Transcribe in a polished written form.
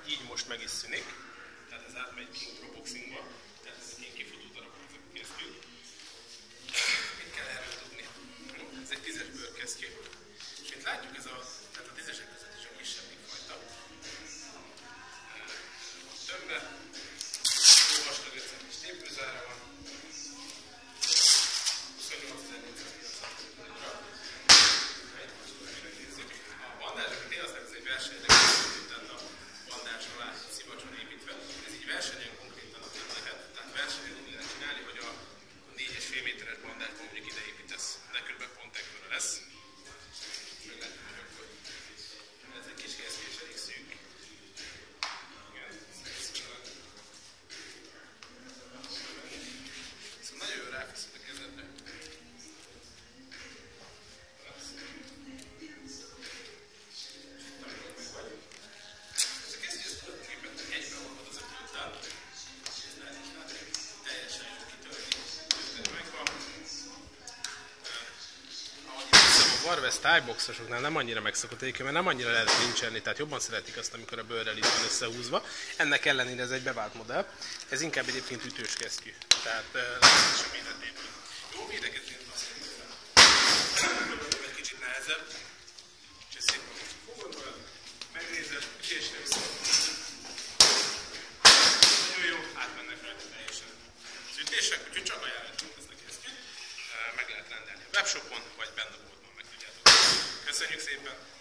így most meg is szűnik. Tehát ez átmegy King Pro Boxingba. Tehát ez egy ilyen kifutó darab, ezek a kesztyűk. Mit kell erről tudni? Ez egy 10-es bőrkesztyű. És mint látjuk, tehát a 10-esek között is a kisebbik fajta. Többet. Jó vastag 5 centis tépőzára van. 28.490 a bandázsokat én azt nem, ez egy versenyre, tehát a bandázs alá szivacson építve. Ez így versenyen konkrétan nem lehet, tehát versenyen úgy lehet csinálni, hogy a 4,5 méteres bandázsban mondjuk ide építesz, de kb. Pont ekkora lesz. Meglátjuk, hogy akkor ez egy kis kesztyű és elég szűk. Igen. Szóval nagyon jól ráfeszed a kezedre. A Warvest thai-boxosoknál nem annyira megszokott egyébként, mert nem annyira lehet lincselni, tehát jobban szeretik azt, amikor a bőrrel itt van összehúzva. Ennek ellenére ez egy bevált modell. Ez inkább egyébként ütős kesztyű, tehát látszik a méretében. Jó védekezni azt egy kicsit nehezebb. És szépen fogod veled, megnézed, és össze. Nagyon jó, átmennek rajta teljesen az ütések, úgyhogy csak ajánlatom ezt a kesztyűt. Meg lehet rendelni a webshopon, vagy benne a boltban meg tudjátok. Köszönjük szépen!